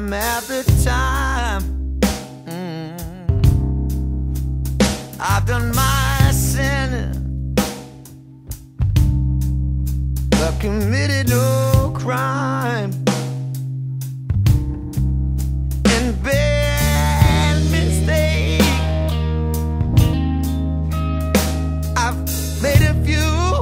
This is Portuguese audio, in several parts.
time after time. I've done my sin, but committed no crime. And bad mistake, I've made a few.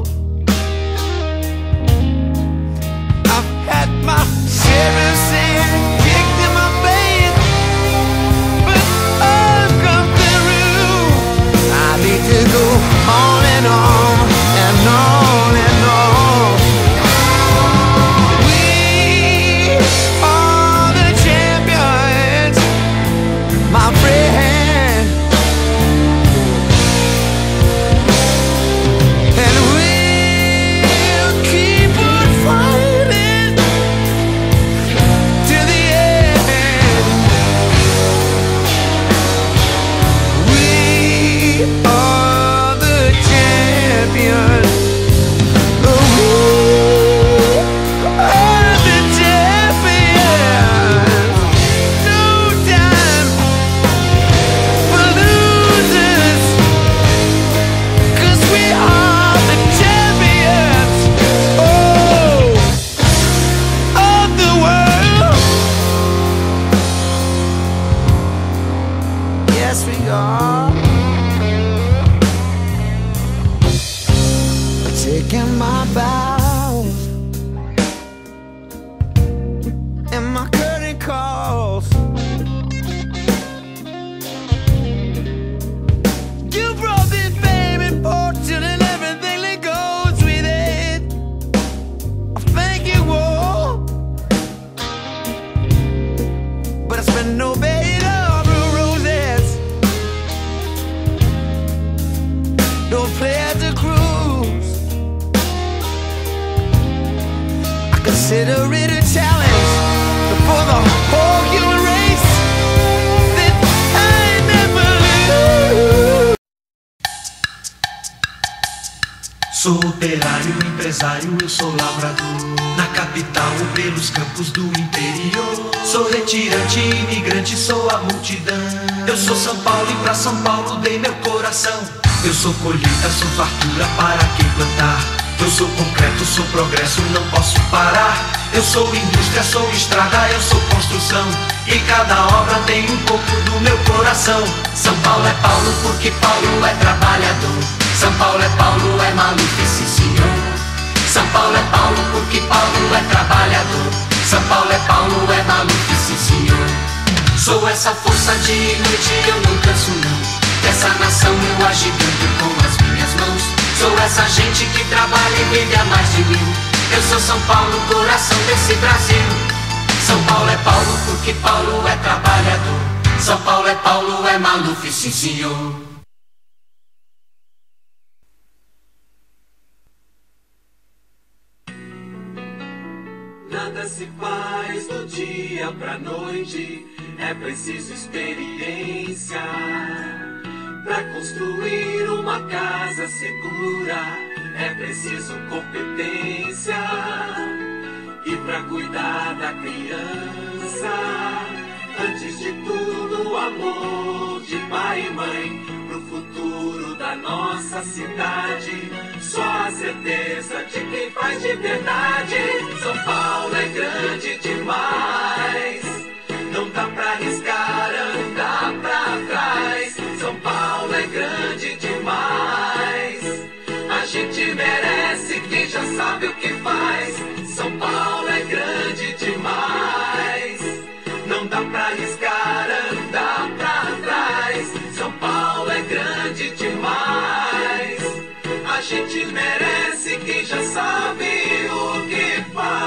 I've had my share of sin kicked in my face, but I've come through. I need to go on and on and on and on. We are the champions, my friend, and we'll keep on fighting to the end. We are the champions. We are the champions. No time for losers, 'cause we are the champions, oh, of the world. Yes, we are. Taking my vows and my curtain calls. You brought this fame and fortune and everything that goes with it. I thank you all, but it's been no bed of roses, no pleasure cruise. I consider it a challenge for the whole human race that I never lose. Sou operário, empresário, eu sou lavrador. Na capital ou pelos campos do interior. Sou retirante, imigrante, sou a multidão. Eu sou São Paulo e pra São Paulo dei meu coração. Eu sou colheita, sou fartura para quem plantar. Eu sou concreto, sou progresso, não posso parar. Eu sou indústria, sou estrada, eu sou construção. E cada obra tem um pouco do meu coração. São Paulo é Paulo porque Paulo é trabalhador. São Paulo é Paulo, é maluco, sim senhor. São Paulo é Paulo porque Paulo é trabalhador. São Paulo é Paulo, é maluco, sim senhor. Sou essa força de noite, eu não canso não. Dessa nação eu agiganto com as minhas mãos. Sou essa gente que trabalha e vive há mais de mil. Eu sou São Paulo, coração desse Brasil. São Paulo é Paulo porque Paulo é trabalhador. São Paulo é Paulo, é Maluf, sim senhor. Nada se faz do dia pra noite, é preciso experiência. Pra construir uma casa segura, é preciso competência. E pra cuidar da criança, antes de tudo, amor de pai e mãe. Pro futuro da nossa cidade, só a certeza de quem faz de verdade. São Paulo é grande demais, não dá pra arriscar, andar pra trás. São Paulo é grande demais, a gente merece quem já sabe o que faz. São Paulo é grande demais, não dá pra arriscar, andar pra trás. São Paulo é grande demais, a gente merece quem já sabe o que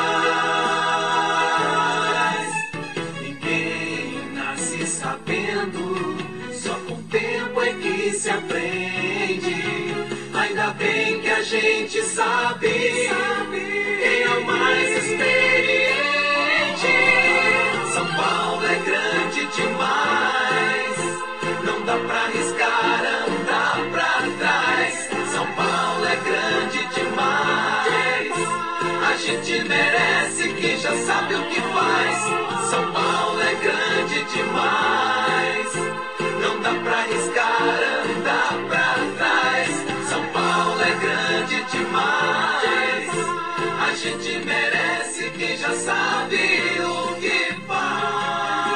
faz. Ninguém nasce sabendo, só com o tempo é que se aprende. Ainda bem que a gente sabe quem é o mais experiente. São Paulo é grande demais, não dá pra arriscar, andar pra trás. São Paulo é grande demais, a gente gente merece quem já sabe o que faz. São Paulo é grande demais. Não dá pra arriscar, andar pra trás. São Paulo é grande demais. A gente merece quem já sabe o que faz.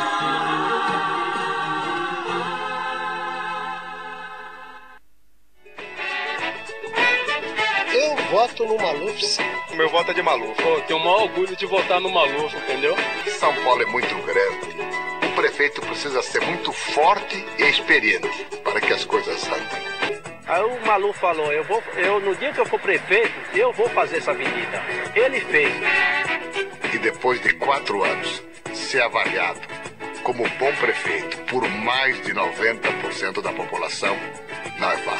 Eu voto no Maluf, sim. O meu voto é de Maluf. Pô, tenho o maior orgulho de votar no Maluf, entendeu? São Paulo é muito grande. O prefeito precisa ser muito forte e experiente para que as coisas andem. Aí o Maluf falou, no dia que eu for prefeito, eu vou fazer essa avenida. Ele fez. E depois de 4 anos, ser avaliado como bom prefeito por mais de 90% da população, não é fácil.